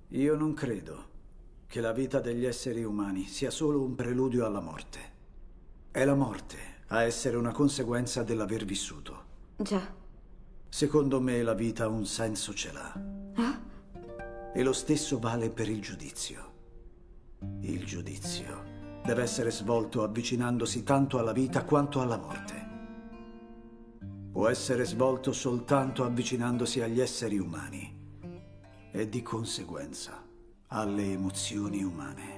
Io non credo che la vita degli esseri umani sia solo un preludio alla morte. È la morte a essere una conseguenza dell'aver vissuto. Già. Secondo me la vita un senso ce l'ha. Ah? E lo stesso vale per il giudizio. Il giudizio deve essere svolto avvicinandosi tanto alla vita quanto alla morte. Può essere svolto soltanto avvicinandosi agli esseri umani e di conseguenza alle emozioni umane.